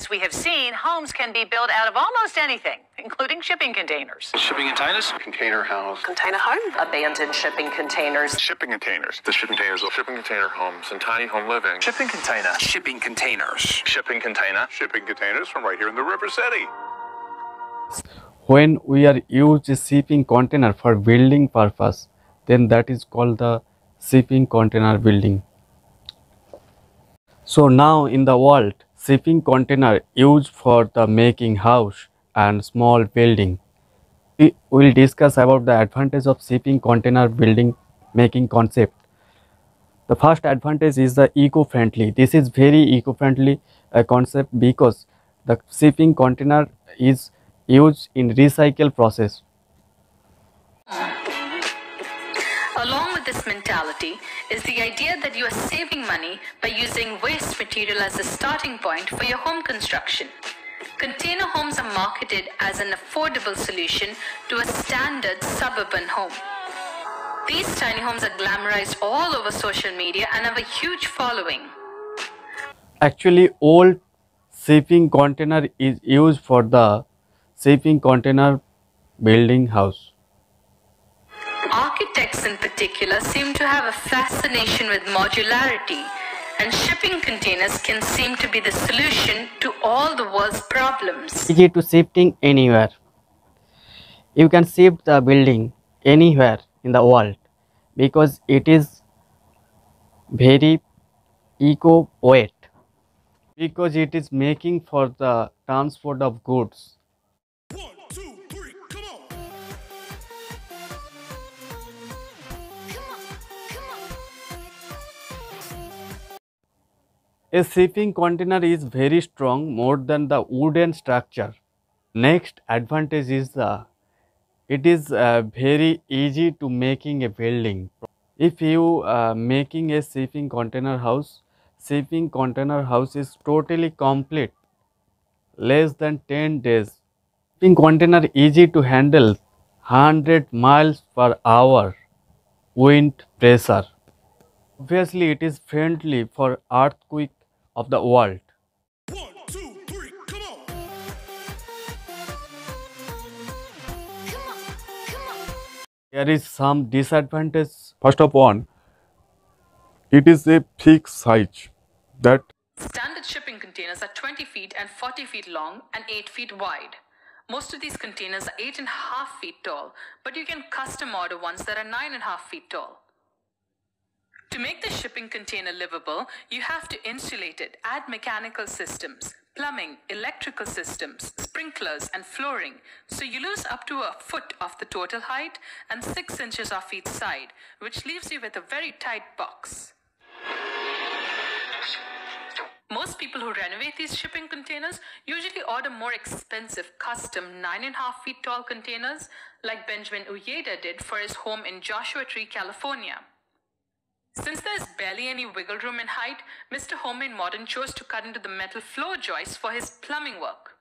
As we have seen, homes can be built out of almost anything, including shipping containers. Shipping containers? Container house. Container home. Abandoned shipping containers. Shipping containers. The shipping containers of shipping container homes and tiny home living. Shipping container. Shipping containers. Shipping container. Shipping containers from right here in the River City. When we are used a shipping container for building purpose, then that is called the shipping container building. So now in the world, shipping container used for the making house and small building. We will discuss about the advantage of shipping container building making concept. The first advantage is the eco-friendly. This is very eco-friendly concept because the shipping container is used in recycle process. Along with this mentality is the idea that you are saving money by using waste material as a starting point for your home construction. Container homes are marketed as an affordable solution to a standard suburban home. These tiny homes are glamorized all over social media and have a huge following. Actually, old shipping container is used for the shipping container building house. Architects in particular seem to have a fascination with modularity, and shipping containers can seem to be the solution to all the world's problems. Easy to shifting anywhere. You can shift the building anywhere in the world because it is very eco weight, because it is making for the transport of goods. A shipping container is very strong, more than the wooden structure. Next advantage is it is very easy to making a building. If you making a shipping container house is totally complete, less than 10 days. Shipping container easy to handle 100 miles per hour wind pressure. Obviously, it is friendly for earthquake of the world. There is some disadvantage. First of all, it is a fixed size that Standard shipping containers are 20 feet and 40 feet long and 8 feet wide. Most of these containers are 8.5 feet tall, but you can custom order ones that are 9.5 feet tall. To make the shipping container livable, you have to insulate it, add mechanical systems, plumbing, electrical systems, sprinklers, and flooring, so you lose up to a foot of the total height and 6 inches off each side, which leaves you with a very tight box. Most people who renovate these shipping containers usually order more expensive custom 9.5 feet tall containers like Benjamin Uyeda did for his home in Joshua Tree, California. Since there's barely any wiggle room in height, Mr. Homemade Modern chose to cut into the metal floor joists for his plumbing work.